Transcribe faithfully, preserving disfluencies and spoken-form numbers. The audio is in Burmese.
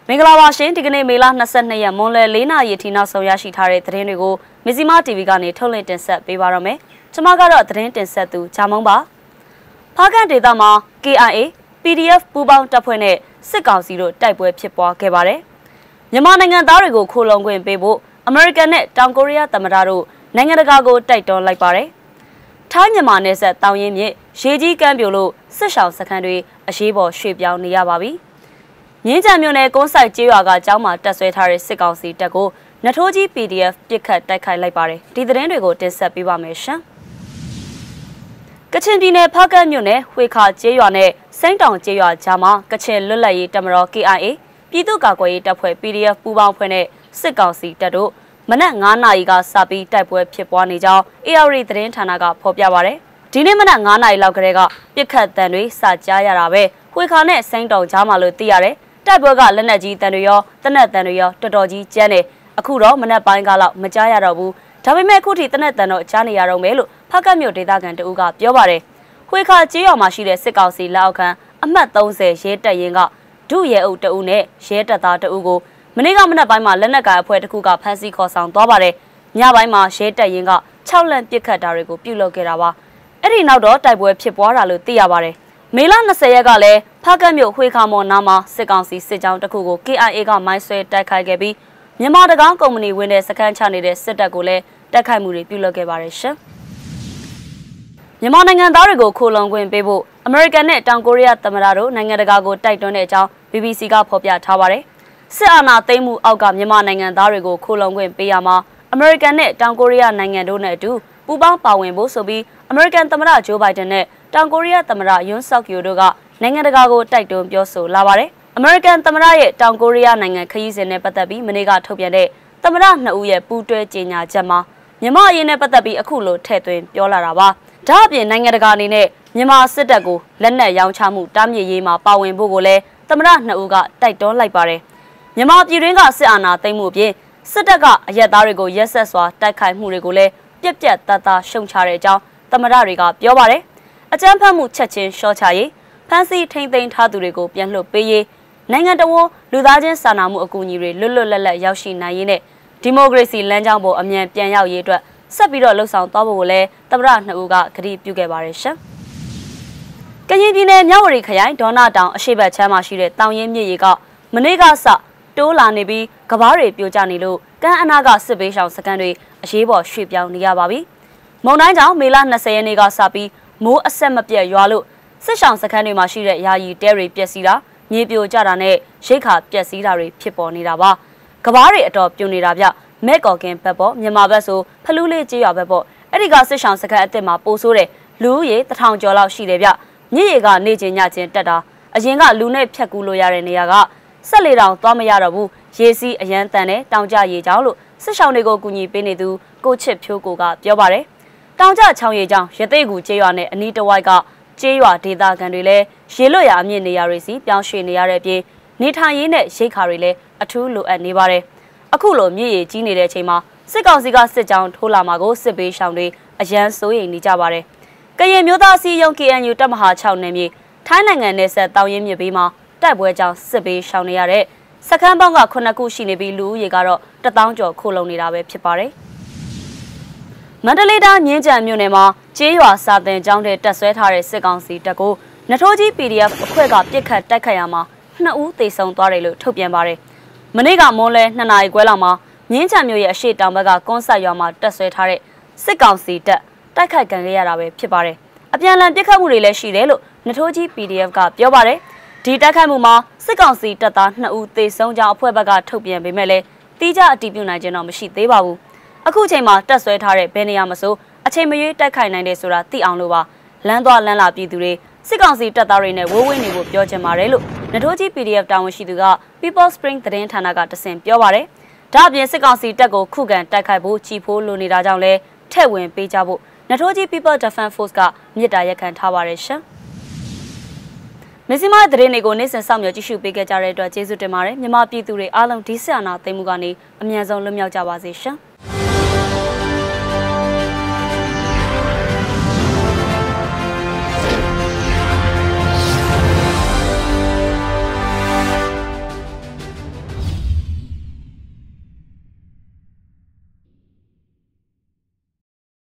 မင်္ဂလာပါရှင်ဒီကနေ့မေလ၂၂ရက်မွန်လွယ်၄နာရီထိနောက်ဆုံးရရှိထားတဲ့သတင်းတွေကိုမဇီမာ တီဗီ ကနေထုတ်လွှင့်တင်ဆက်ပေးပါရမယ်။ကျွန်မကတော့သတင်းတင်ဆက်သူဂျာမုံပါ။ဖားကန်ဒေသမှာ ကေအိုင်အေ ပီဒီအက်ဖ် ပူးပေါင်းတပ်ဖွဲ့နဲ့စစ်ကောင်စီတို့တိုက်ပွဲဖြစ်ပွားခဲ့ပါတယ်။မြန်မာနိုင်ငံသားတွေကိုခိုလုံခွင့်ပေးဖို့အမေရိကန်နဲ့တောင်ကိုရီးယားသမ္မတတို့နိုင်ငံတကာကိုတိုက်တွန်းလိုက်ပါတယ်။ထိုင်းမြန်မာနယ်စပ်တောင်ရင်မြစ်ရေကြီးကမ်းပြိုလို့စစ်ရှောင်စခန်းတွေအရေးပေါ်ရွှေ့ပြောင်းနေရပါပြီ။မြင်းကြံမြို့နယ်ကုန်းဆိုင်ကျေးရွာကကျောင်းမှာတက်ဆွဲထားတဲ့စစ်ကောင်စီတပ်ကိုနထိုးကြီး ပီဒီအက်ဖ် ပစ်ခတ်တိုက်ခိုက်လိုက်ပါတယ်။ဒီသတင်းတွေကိုတင်ဆက်ပေးပါမယ်ရှင်။ကချင်ပြည်နယ်ဖားကန့်မြို့နယ်ဝှေခါကျေးရွာနဲ့စိန့်တောင်ကျေးရွာကြားမှာကချင်လွတ်လပ်ရေးတပ်မတော် ကေအိုင်အေ ပြည်သူ့ကာကွယ်ရေးတပ်ဖွဲ့ ပီဒီအက်ဖ် ပူးပေါင်းဖွဲ့နဲ့စစ်ကောင်စီတပ်တို့မနက်၅နာရီကစပြီးတိုက်ပွဲဖြစ်ပွားနေကြောင်း အေအာရီသတင်းဌာနကဖော်ပြပါရယ်။ဒီနေ့မနက်၅နာရီလောက်ကတည်းကပြစ်ခတ်တံတွေစကြားရတာပဲဝှေခါနဲ့စိန့်တောင်ကြားမှာလို့သိရတယ်။တိုက်ပွဲကလက်နက်ကြီးတန်တွေရောတနက်တန်တွေရောတော်တော်ကြီးကျန်းတယ်အခုတော့မနက်ပိုင်းကလောက်မကြားရတော့ဘူးဒါပေမဲ့အခုထိတနက်တန်တော့ကြားနေရတော့မယ်လို့ဖားကတ်မြို့ဒေသခံတဦးကပြောပါတယ်ဝှေခါကျေးရွာမှာရှိတဲ့စစ်ကောင်စီလက်အောက်ခံအမှတ်၃၀ရဲတပ်ရင်းကဒုရဲအုပ်တဦးနဲ့ရဲတပ်သားတဦးကိုမနေ့ကမနက်ပိုင်းမှာလက်နက်ကိုင်အဖွဲ့တစ်ခုကဖမ်းဆီးခေါ်ဆောင်သွားပါတယ်ညပိုင်းမှာရဲတပ်ရင်းက၆လန့်ပစ်ခတ်တာတွေကိုပြုလုပ်ခဲ့တာပါအဲ့ဒီနောက်တော့တိုက်ပွဲဖြစ်ပွားတာလို့သိရပါတယ်မေလ၂၀ရက်ကလည်းဖားကတ်မြို့ဝှေခါမော်နာမှာစစ်ကောင်စီစစ်ကြောင်းတစ်ခုကို ကေအိုင်အေ ကမိုင်းဆွဲတိုက်ခိုက်ခဲ့ပြီးမြန်မာတကောင်းကုမ္ပဏီဝင်တဲ့စခန်းချနေတဲ့စစ်တပ်ကိုလည်းတိုက်ခိုက်မှုတွေပြုလုပ်ခဲ့ပါတယ်ရှင်။မြန်မာနိုင်ငံသားတွေကိုခိုလုံခွင့်ပေးဖို့အမေရိကန်နဲ့တောင်ကိုရီးယားသမ္မတတို့နိုင်ငံတကာကိုတိုက်တွန်းတဲ့အကြောင်း ဘီဘီစီ ကဖော်ပြထားပါတယ်။စစ်အာဏာသိမ်းမှုအောက်ကမြန်မာနိုင်ငံသားတွေကိုခိုလုံခွင့်ပေးရမှာအမေရိကန်နဲ့တောင်ကိုရီးယားနိုင်ငံတို့နဲ့အတူပူးပေါင်းပါဝင်ဖို့ဆိုပြီးအမေရိကန်သမ္မတဂျိုးဘိုင်ဒန်နဲ့တောင်ကိုရီးယားသမ္မတယွန်းဆော့ကီယိုတို့ကနိုင်ငံတကာကိုတိုက်တွန်းပြောဆိုလာပါတယ်။အမေရိကန်သမ္မတရဲ့တောင်ကိုရီးယားနိုင်ငံခရီးစဉ်နဲ့ပတ်သက်ပြီးမနေ့ကထုတ်ပြန်တဲ့သမ္မတနှစ်ဦးရဲ့ပူးတွဲကြေညာချက်မှာမြန်မာအရေးနဲ့ပတ်သက်ပြီးအခုလိုထည့်သွင်းပြောလာတာပါ။ဒါအပြင်နိုင်ငံတကာအနေနဲ့မြန်မာစစ်တပ်ကိုလက်နက်ရောင်းချမှုတားမြစ်ရေးမှာပါဝင်ဖို့ကိုလည်းသမ္မတနှစ်ဦးကတိုက်တွန်းလိုက်ပါတယ်။မြန်မာပြည်တွင်းကစစ်အာဏာသိမ်းမှုအပြင်စစ်တပ်ကအရက်သားတွေကိုရက်ဆက်စွာတိုက်ခိုက်မှုတွေကိုလည်းပြက်ပြက်သားသားရှုံချတဲ့အကြောင်းသမ္မတတွေကပြောပါတယ်။အကြမ်းဖက်မှုချက်ချင်းရှော့ချရေးဖမ်းဆီးထိန်းသိမ်းထားသူတွေကိုပြန်လွှတ်ပေးရေးနိုင်ငံတော်လူသားချင်းစာနာမှုအကူအညီတွေလွတ်လွတ်လပ်လပ်ရောက်ရှိနိုင်ရေးနဲ့ဒီမိုကရေစီလမ်းကြောင်းပေါ်အမြန်ပြန်ရောက်ရေးအတွက်ဆက်ပြီးတော့လှုံ့ဆော်သွားဖို့ကိုလည်းသမ္မတနှစ်ဦးကကတိပြုခဲ့ပါတယ်ရှင်။ကရင်ပြည်နယ်မြဝတီခရိုင်ဒေါနာတောင်အရှိတ်ချမ်းမှာရှိတဲ့တောင်ရင်မြစ်ရေကမနေ့ကစတိုးလာနေပြီးကဘားတွေပြိုကျနေလို့ကမ်းအနားကစစ်ဘေးရှောင်စခန်းတွေအရေးပေါ်ရွှေ့ပြောင်းနေရပါပြီ။မုန်တိုင်းကြောင့်မေလ၂၀ရက်နေ့ကစပြီးမိုးအဆက်မပြတ်ရွာလို့စစ်ရှောင်စခန်းတွေမှာရှိတဲ့ယာယီတဲတွေပျက်စီးတာမြေပြိုကျတာနဲ့ရိတ်ခါပျက်စီးတာတွေဖြစ်ပေါ်နေတာပါကဘားတွေအတော်ပြိုနေတာဗျမဲကော်ကင်ဘက်ပေါ့မြန်မာဘက်ဆိုဖလူးလေးကျေးရွာဘက်ပေါ့အဲ့ဒီကစစ်ရှောင်စခန်းအစ်စ်မှာပို့ဆိုးတယ်လူဦးရေတထောင်ကျော်လောက်ရှိတယ်ဗျမြစ်ရေကနေချင်းညချင်းတက်တာအရင်ကလူနဲ့ဖြတ်ကူးလို့ရတဲ့နေရာကဆက်လေတောင်သွားမရတော့ဘူးရေစီးအရန်တန်နဲ့တောင်ကျရေကြောင်းလို့စစ်ရှောင်တွေကိုကူညီပေးနေသူကိုချစ်ဖြိုးကိုကပြောပါတယ်တောင်ကျချောင်းရေကြောင်းရသိကူကျေးရွာနဲ့အနီးတစ်ဝိုက်ကကျေးရွာဒေသခံတွေလည်းရေလွတ်ရာအမြင့်နေရာတွေစီပြောင်းရွှေ့နေရတဲ့အပြင်နေထိုင်ရေးနဲ့ရိတ်ခါတွေလည်းအထူးလိုအပ်နေပါတယ်။အခုလိုမြစ်ရေကြီးနေတဲ့အချိန်မှာစစ်ကောင်စီကစစ်ကြောင်းထိုးလာမှာကိုစစ်ပေးရှောင်တွေအရန်စိုးရိမ်နေကြပါတယ်။ကရင်မျိုးသားစီယုံ ကေအန်ယူ တပ်မဟာ၆နယ်မြေထိုင်းနိုင်ငံနယ်စပ်တောင်ရင်မြစ်ဘေးမှာတိုက်ပွဲကြောင့်စစ်ပေးရှောင်နေရတဲ့စခန်းပေါင်းကခုနှစ်ခုရှိနေပြီးလူဦးရေကတော့တသောင်းကျော်ခိုလုံနေတာပဲဖြစ်ပါတယ်။မန္တလေးတိုင်းမြင်းကြံမြို့နယ်မှာကျေးရွာစာတင်ကျောင်းထဲတက်ဆွဲထားတဲ့စစ်ကောင်စီတပ်ကိုနထိုးကြီး ပီဒီအက်ဖ် အဖွဲ့ကပြစ်ခတ်တိုက်ခိုက်ရမှာနှစ်ဦးသေဆုံးသွားတယ်လို့ထုတ်ပြန်ပါတယ်။မနေ့ကမွန်းလဲနှစ်နာရီခွဲလောက်မှာမြင်းချံမြို့ရဲ့အရှိတောင်ဘက်ကကွန်းဆက်ရွာမှာတက်ဆွဲထားတဲ့စစ်ကောင်စီတပ်တိုက်ခိုက်ခံခဲ့ရတာပဲဖြစ်ပါတယ်။အပြန်အလှန်ပစ်ခတ်မှုတွေလည်းရှိတယ်လို့နထိုးကြီး ပီဒီအက်ဖ် ကပြောပါတယ်။ဒီတိုက်ခိုက်မှုမှာစစ်ကောင်စီတပ်သားနှစ်ဦးသေဆုံးကြောင်းအဖွဲ့ဘက်ကထုတ်ပြန်ပေမဲ့လည်းတိကျအတည်ပြုနိုင်ခြင်းတော့မရှိသေးပါဘူး။အခုချိန်မှာတက်ဆွဲထားတဲ့ဘယ်နေရာမဆိုအချိန်မရွေးတိုက်ခိုက်နိုင်တယ်ဆိုတာသိအောင်လို့ပါလမ်းသွားလမ်းလာပြည်သူတွေစစ်ကောင်စီတပ်သားတွေနဲ့ဝိုးဝင်းနေဖို့ပြောချင်ပါတယ်လို့နထိုးကြီး ပီဒီအက်ဖ် တာဝန်ရှိသူက People Spring သတင်းဌာနကတဆင့်ပြောပါတယ်။ဒါအပြင်စစ်ကောင်စီတပ်ကိုခုခံတိုက်ခိုက်ဖို့ချီဖိုးလိုနေတာကြောင့်လည်းထည့်ဝင်ပေးကြဖို့နထိုးကြီး People Defense Force ကမြစ်တာရက်ခံထားပါတယ်ရှင်။မဇီမာသတင်းတွေကိုနေ့စဉ်စောင့်မျှော်ကြည့်ရှုပေးကြတဲ့အတွက်ကျေးဇူးတင်ပါတယ်။မြန်မာပြည်သူတွေအားလုံးဒီစစ်အာဏာသိမ်းမှုကနေအမြန်ဆုံးလွတ်မြောက်ကြပါစေရှင်။